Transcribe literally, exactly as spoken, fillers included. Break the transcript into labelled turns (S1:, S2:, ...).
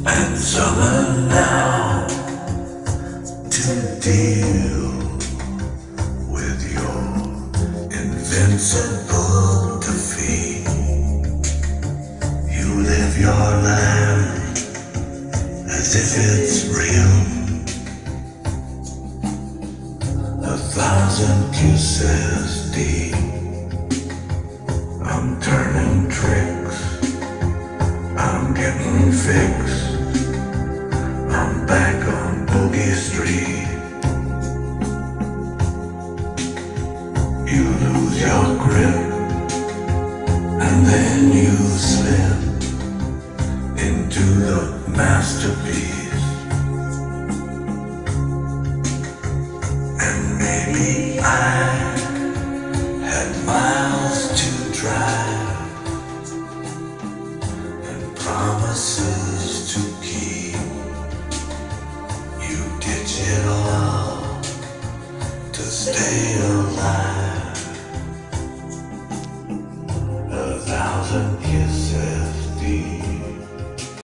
S1: and summer now to deal with your invincible defeat. You live your life as if it's real. A thousand kisses deep. I'm turning tricks. I'm getting fixed. I'm back on Boogie Street. You lose your grip, and then you slip into the masterpiece. And maybe I had miles to drive and promises